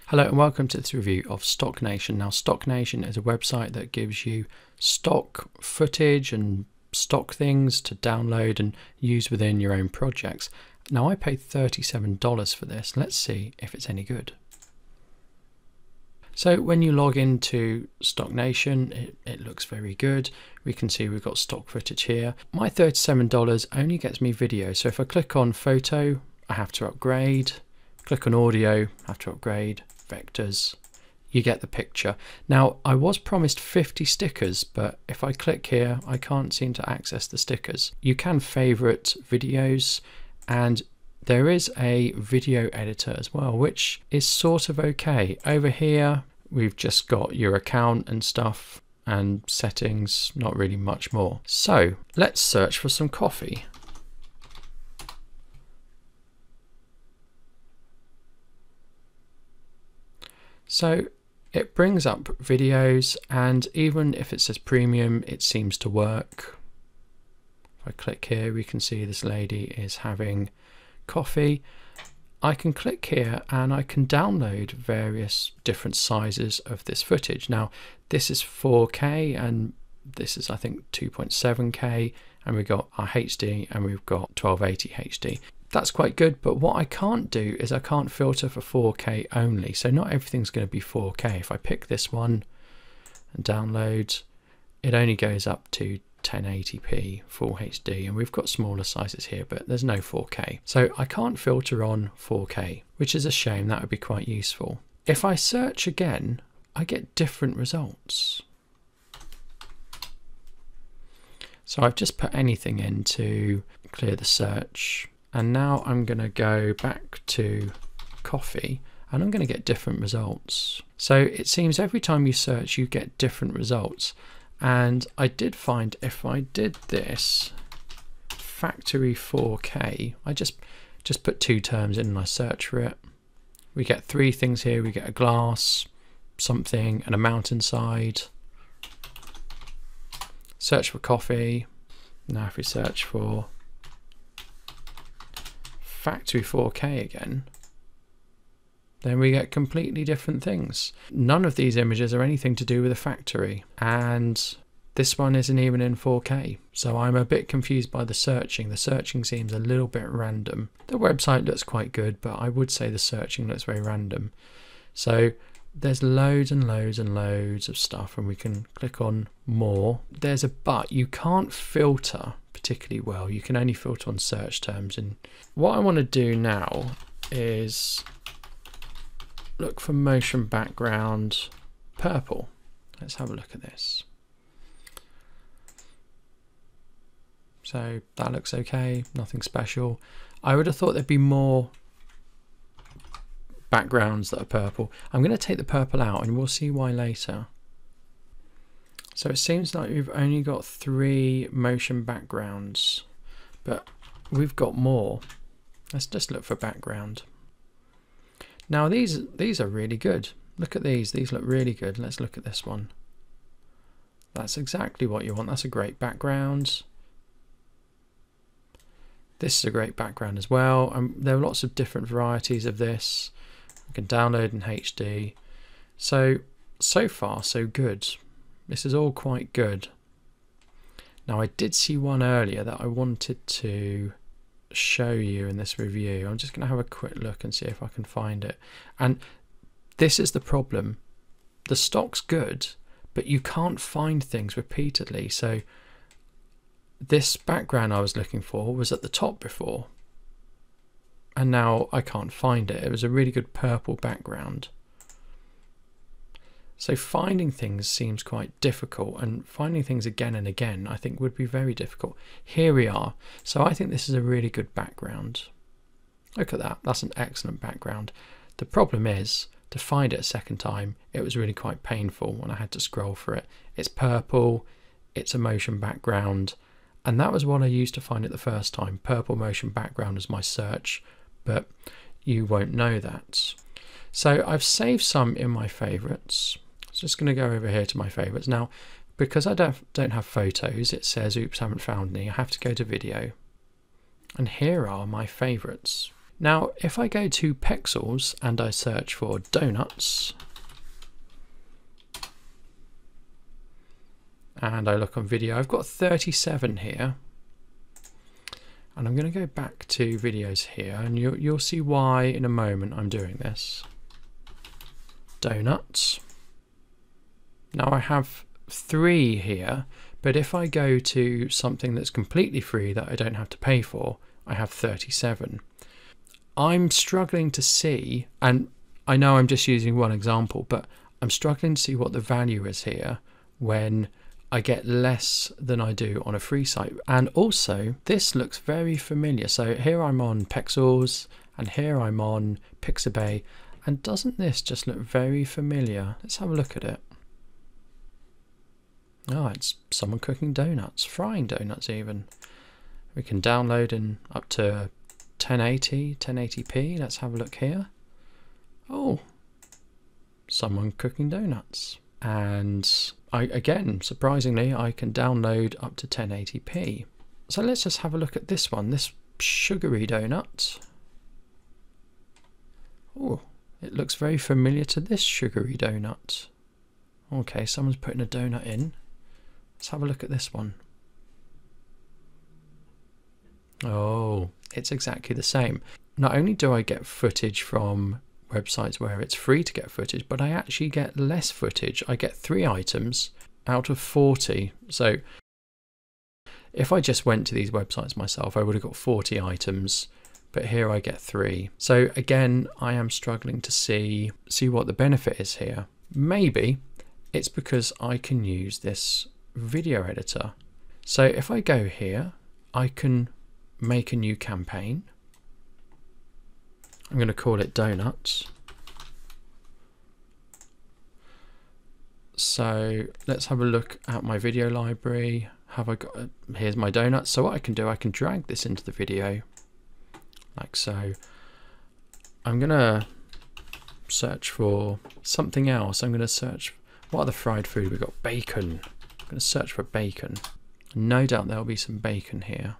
Hello and welcome to this review of StockNation. Now StockNation is a website that gives you stock footage and stock things to download and use within your own projects. Now I paid $37 for this. Let's see if it's any good. So when you log into StockNation, it looks very good. We can see we've got stock footage here. My $37 only gets me video. So if I click on photo, I have to upgrade. Click on audio, I have to upgrade. Vectors, you get the picture. Now I was promised 50 stickers, but if I click here I can't seem to access the stickers. You can favorite videos, and there is a video editor as well, which is sort of okay. Over here we've just got your account and stuff and settings, not really much more. So let's search for some coffee. So it brings up videos, and even if it says premium, it seems to work. If I click here, we can see this lady is having coffee. I can click here and I can download various different sizes of this footage. Now this is 4K and this is I think 2.7K, and we've got our HD and we've got 1280 HD. That's quite good, but what I can't do is I can't filter for 4K only. So not everything's going to be 4K. If I pick this one and download, it only goes up to 1080p full HD, and we've got smaller sizes here, but there's no 4K. So I can't filter on 4K, which is a shame. That would be quite useful. If I search again, I get different results. So I've just put anything in to clear the search. And now I'm going to go back to coffee and I'm going to get different results. So it seems every time you search you get different results. And I did find if I did this factory 4K, I just put two terms in and I search for it. We get three things here. We get a glass, something, and a mountainside. Search for coffee. Now if we search for factory 4K again, then we get completely different things. None of these images are anything to do with a factory, and this one isn't even in 4K. So I'm a bit confused by the searching. The searching seems a little bit random. The website looks quite good, but I would say the searching looks very random. So there's loads and loads and loads of stuff, and we can click on more. There's a but. You can't filter particularly well. You can only filter on search terms. And what I want to do now is look for motion background purple. Let's have a look at this. So that looks okay, nothing special. I would have thought there'd be more backgrounds that are purple. I'm going to take the purple out and we'll see why later. So it seems like we've only got 3 motion backgrounds, but we've got more. Let's just look for background. Now these are really good. Look at these look really good. Let's look at this one. That's exactly what you want. That's a great background. This is a great background as well. There are lots of different varieties of this. I can download in HD. So far so good. This is all quite good. Now I did see one earlier that I wanted to show you in this review. I'm just going to have a quick look and see if I can find it. And this is the problem. The stock's good, but you can't find things repeatedly. So this background I was looking for was at the top before, and now I can't find it. It was a really good purple background. So finding things seems quite difficult, and finding things again and again I think would be very difficult. Here we are. So I think this is a really good background. Look at that. That's an excellent background. The problem is to find it a second time, it was really quite painful when I had to scroll for it. It's purple, it's a motion background, and that was what I used to find it the first time. Purple motion background was my search, but you won't know that. So I've saved some in my favorites. So just going to go over here to my favorites. Now, because I don't have photos, it says, oops, haven't found any. I have to go to video. And here are my favorites. Now, if I go to Pexels and I search for donuts, and I look on video, I've got 37 here. And I'm going to go back to videos here, and you'll see why in a moment I'm doing this. Donuts. Now I have 3 here, but if I go to something that's completely free that I don't have to pay for, I have 37. I'm struggling to see, and I know I'm just using one example, but I'm struggling to see what the value is here when I get less than I do on a free site. And also, this looks very familiar. So here I'm on Pexels, and here I'm on Pixabay, and doesn't this just look very familiar? Let's have a look at it. Oh, it's someone cooking donuts, frying donuts even. We can download in up to 1080, 1080p. Let's have a look here. Oh, someone cooking donuts. And again, surprisingly, I can download up to 1080p. So let's just have a look at this one, this sugary donut. Oh, it looks very familiar to this sugary donut. Okay, someone's putting a donut in. Let's have a look at this one. Oh, it's exactly the same. Not only do I get footage from websites where it's free to get footage, but I actually get less footage. I get 3 items out of 40. So if I just went to these websites myself, I would have got 40 items, but here I get 3. So again, I am struggling to see what the benefit is here. Maybe it's because I can use this video editor. So if I go here, I can make a new campaign. I'm going to call it donuts. So let's have a look at my video library. Have I got, here's my donuts. So what I can do, I can drag this into the video like so. I'm going to search for something else. I'm going to search, what other fried food? We've got bacon. I'm going to search for bacon. No doubt there'll be some bacon here.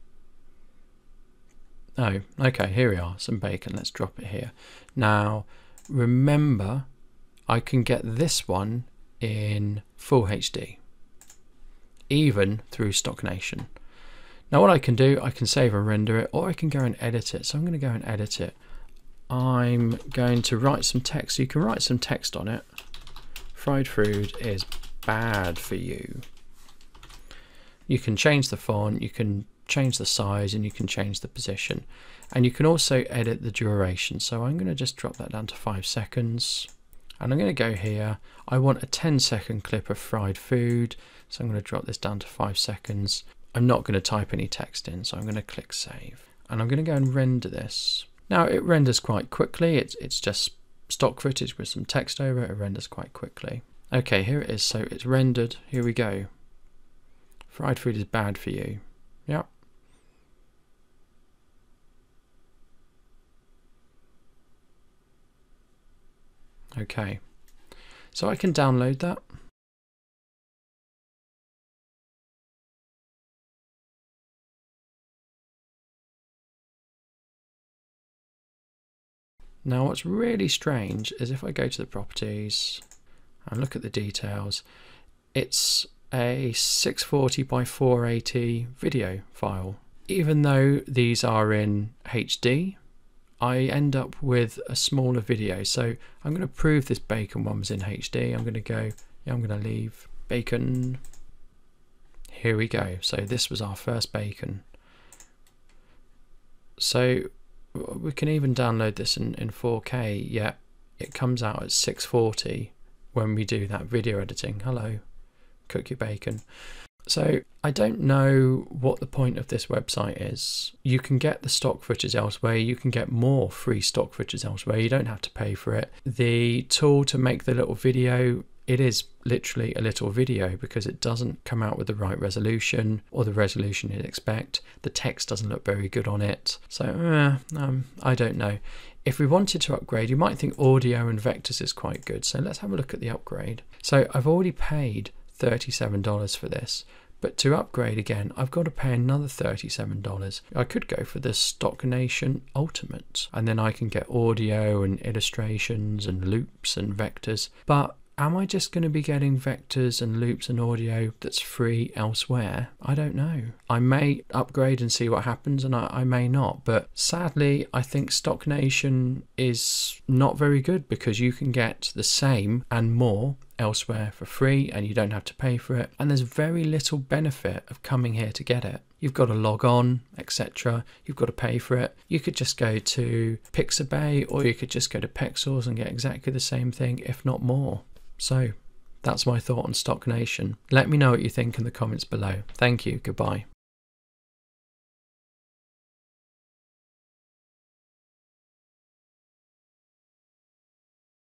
Oh, okay, here we are, some bacon. Let's drop it here. Now, remember, I can get this one in full HD, even through StockNation. Now, what I can do, I can save and render it, or I can go and edit it. So I'm going to go and edit it. I'm going to write some text. So you can write some text on it. Fried food is bad for you. You can change the font, you can change the size, and you can change the position, and you can also edit the duration. So I'm going to just drop that down to 5 seconds, and I'm going to go here. I want a 10-second clip of fried food, so I'm going to drop this down to 5 seconds. I'm not going to type any text in, so I'm going to click save, and I'm going to go and render this. Now it renders quite quickly. It's just stock footage with some text over it. It renders quite quickly. Okay, here it is. So it's rendered. Here we go. Fried food is bad for you. Yep. Okay, so I can download that. Now what's really strange is if I go to the properties and look at the details, it's a 640 by 480 video file. Even though these are in HD, I end up with a smaller video. So I'm going to prove this bacon one was in HD. I'm going to go, yeah, I'm going to leave bacon. Here we go. So this was our first bacon. So we can even download this in 4K. Yeah, it comes out at 640 when we do that video editing. Hello, cook your bacon. So I don't know what the point of this website is. You can get the stock footage elsewhere. You can get more free stock footage elsewhere. You don't have to pay for it. The tool to make the little video, it is literally a little video because it doesn't come out with the right resolution or the resolution you'd expect. The text doesn't look very good on it. So I don't know. If we wanted to upgrade, you might think audio and vectors is quite good. So let's have a look at the upgrade. So I've already paid $37 for this, But to upgrade again, I've got to pay another $37. I could go for the StockNation Ultimate, and then I can get audio and illustrations and loops and vectors. But am I just going to be getting vectors and loops and audio that's free elsewhere? I don't know. I may upgrade and see what happens, and I may not. But sadly, I think StockNation is not very good, because you can get the same and more elsewhere for free, and you don't have to pay for it, and there's very little benefit of coming here to get it. You've got to log on, etc. You've got to pay for it. You could just go to Pixabay, or you could just go to Pexels and get exactly the same thing, if not more. So that's my thought on StockNation. Let me know what you think in the comments below. Thank you. Goodbye.